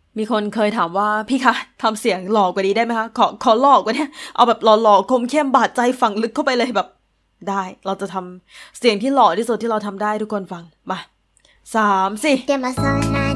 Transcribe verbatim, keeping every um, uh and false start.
มีคนเคยถามว่าพี่คะทำเสียงหล่อกว่านี้ได้ไหมคะขอขอหล่อกว่านี้เอาแบบหล่อๆคมเข้มบาดใจฝังลึกเข้าไปเลยแบบได้เราจะทำเสียงที่หล่อที่สุดที่เราทำได้ทุกคนฟังมาสามสี่